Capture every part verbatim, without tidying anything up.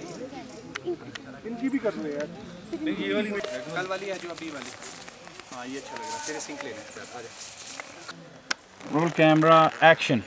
इनकी भी कर लो यार। नहीं ये वाली कल वाली है जो अभी वाली। हाँ ये अच्छा लग रहा है। तेरे सिंक ले लें सर। आ जा। Roll camera action.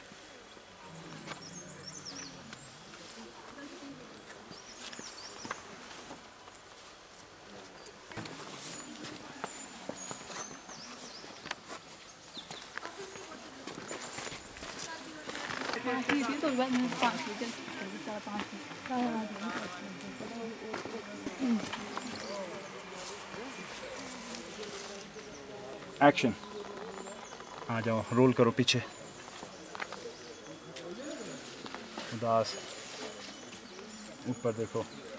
एक्शन। आ जाओ, रोल करो पीछे। उदास, ऊपर देखो।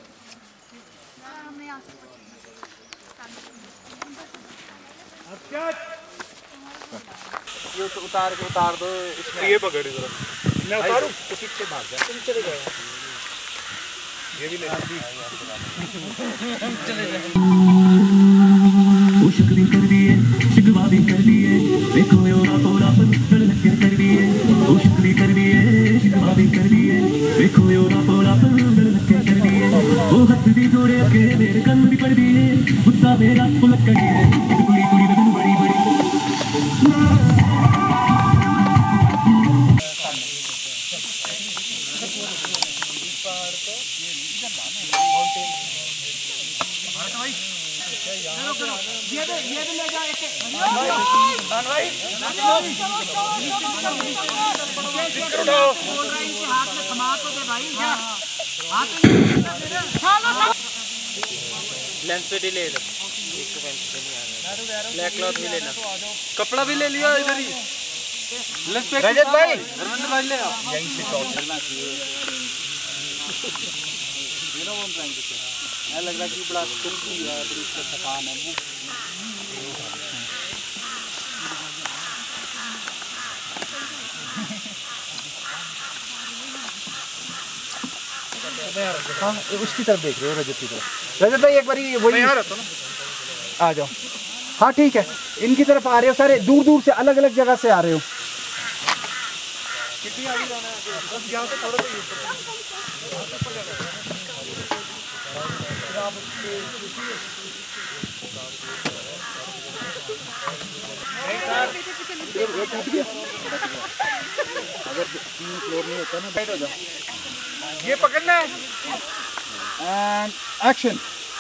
ये तो उतार के उतार दो इसमें। ये पकड़ इधर। मैं उतारूं तो पीछे भाग जा। तुम चले जाओ। ये भी ले चले जाओ। वो शुक्र कर दिए, शिकवा भी कर दिए, देखो योरा पोरा पत्थर लगे कर दिए। वो शुक्र कर दिए, शिकवा भी कर दिए, देखो योरा पोरा पत्थर लगे कर दिए। वो हथ दी जोड़े के मेरे कंन भी पड़ दिए, गुस्सा मेरा पुलक कर दिए। कुड़ी कुड़ी बदन बड़ी बड़ी। ये भी ये भी ले जा एक भाई भाई उठाओ बोल रहा है इनके हाथ में थमा तो दे भाई हाथ में लेंस पे डिले एक सेकंड से नहीं आ रहा। ब्लैक क्लॉथ भी लेना, कपड़ा भी ले लिया इधर ही। लेंस पे रजत भाई धर्मेंद्र भाई ले आओ यहीं से शॉट करना चाहिए। You know what I am trying to say. मैं लग रहा कि बड़ा सुस्ती है, बड़ी थकान है। हाँ उसकी तरफ देख रहे हो, रजत की तरफ। रजत भाई एक बार वही आ जाओ। हाँ ठीक है, इनकी तरफ आ रहे हो सारे, दूर दूर से अलग अलग जगह से आ रहे हो। कितनी आगे जाना है? बस यहाँ से थोड़ा सा अगर तीन फ्लोर नहीं होता ना, बैठ हो जाओ। ये पकड़ना है एंड एक्शन।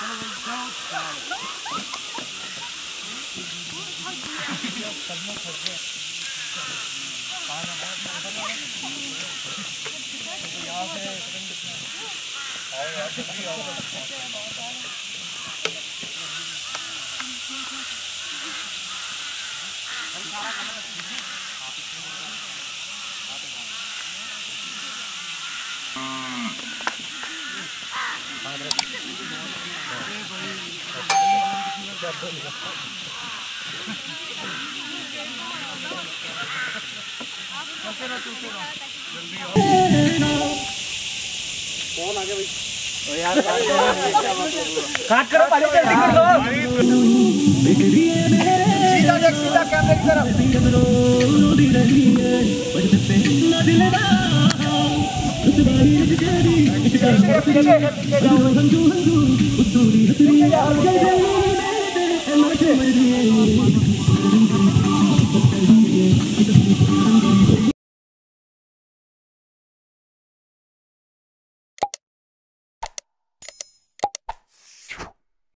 कौन आ गया भाई? ओ यार काट करो, पहले जल्दी कर लो। सीधा देख, सीधा कैमरे की तरफ। पीछे